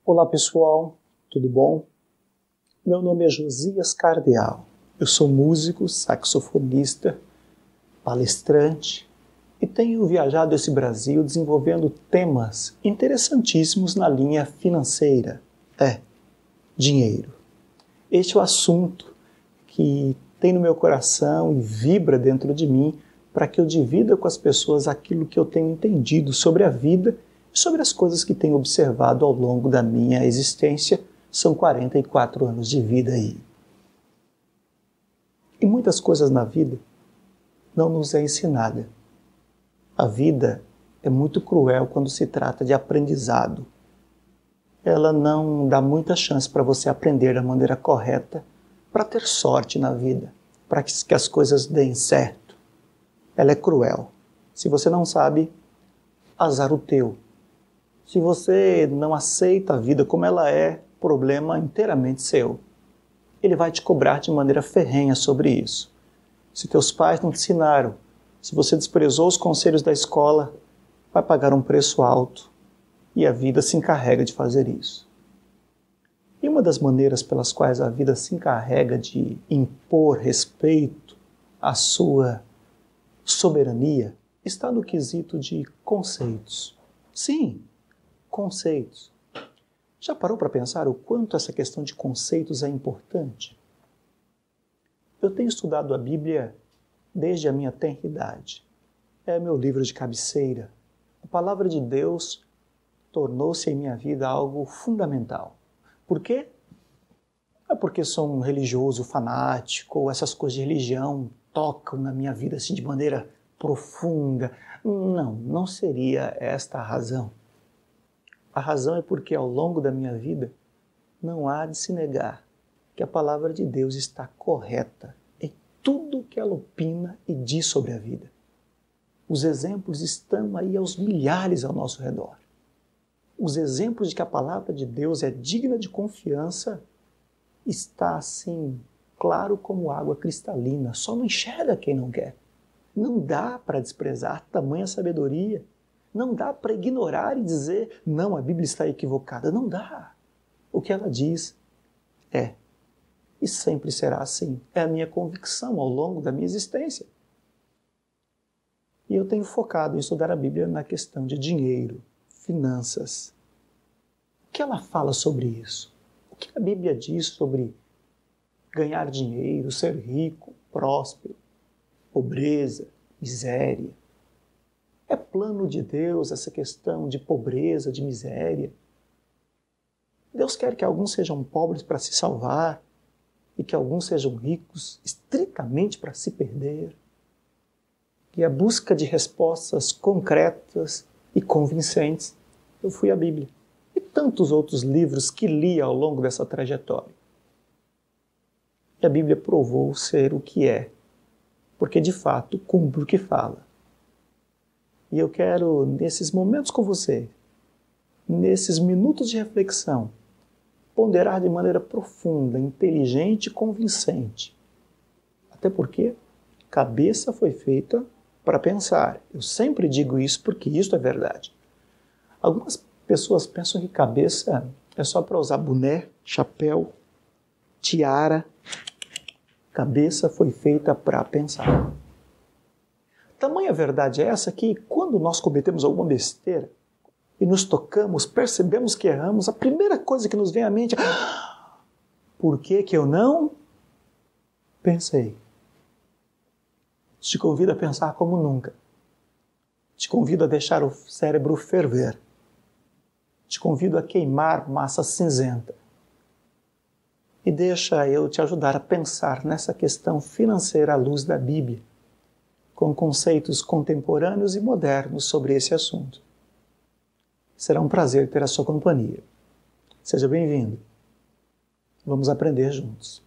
Olá pessoal, tudo bom? Meu nome é Josias Cardeal. Eu sou músico, saxofonista, palestrante e tenho viajado esse Brasil desenvolvendo temas interessantíssimos na linha financeira. Dinheiro. Este é o assunto que tem no meu coração e vibra dentro de mim para que eu divida com as pessoas aquilo que eu tenho entendido sobre a vida e sobre as coisas que tenho observado ao longo da minha existência. São 44 anos de vida aí. E muitas coisas na vida não nos é ensinada. A vida é muito cruel quando se trata de aprendizado. Ela não dá muita chance para você aprender da maneira correta, para ter sorte na vida, para que as coisas deem certo. Ela é cruel. Se você não sabe, azar o teu. Se você não aceita a vida como ela é, problema inteiramente seu. Ele vai te cobrar de maneira ferrenha sobre isso. Se teus pais não te ensinaram, se você desprezou os conselhos da escola, vai pagar um preço alto e a vida se encarrega de fazer isso. E uma das maneiras pelas quais a vida se encarrega de impor respeito à sua soberania está no quesito de conceitos. Sim, conceitos. Já parou para pensar o quanto essa questão de conceitos é importante? Eu tenho estudado a Bíblia desde a minha tenra idade. É meu livro de cabeceira. A palavra de Deus tornou-se em minha vida algo fundamental. Por quê? Não é porque sou um religioso fanático ou essas coisas de religião tocam na minha vida assim de maneira profunda. Não seria esta a razão. A razão é porque ao longo da minha vida não há de se negar que a palavra de Deus está correta em tudo que ela opina e diz sobre a vida. Os exemplos estão aí aos milhares ao nosso redor. Os exemplos de que a palavra de Deus é digna de confiança está assim, claro como água cristalina. Só não enxerga quem não quer. Não dá para desprezar tamanha sabedoria. Não dá para ignorar e dizer, não, a Bíblia está equivocada. Não dá. O que ela diz é, e sempre será assim. É a minha convicção ao longo da minha existência. E eu tenho focado em estudar a Bíblia na questão de dinheiro, finanças. O que ela fala sobre isso? O que a Bíblia diz sobre ganhar dinheiro, ser rico, próspero, pobreza, miséria? É plano de Deus essa questão de pobreza, de miséria? Deus quer que alguns sejam pobres para se salvar e que alguns sejam ricos estritamente para se perder? E a busca de respostas concretas e convincentes, eu fui à Bíblia e tantos outros livros que li ao longo dessa trajetória. E a Bíblia provou ser o que é, porque de fato cumpre o que fala. E eu quero, nesses momentos com você, nesses minutos de reflexão, ponderar de maneira profunda, inteligente e convincente. Até porque cabeça foi feita para pensar. Eu sempre digo isso porque isso é verdade. Algumas pessoas pensam que cabeça é só para usar boné, chapéu, tiara. Cabeça foi feita para pensar. Tamanha verdade é essa que quando nós cometemos alguma besteira e nos tocamos, percebemos que erramos, a primeira coisa que nos vem à mente é por que eu não pensei? Te convido a pensar como nunca. Te convido a deixar o cérebro ferver. Te convido a queimar massa cinzenta. E deixa eu te ajudar a pensar nessa questão financeira à luz da Bíblia, com conceitos contemporâneos e modernos sobre esse assunto. Será um prazer ter a sua companhia. Seja bem-vindo. Vamos aprender juntos.